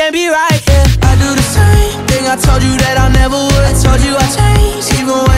can't be right, yeah. I do the same thing I told you that I never would. I told you I changed, even when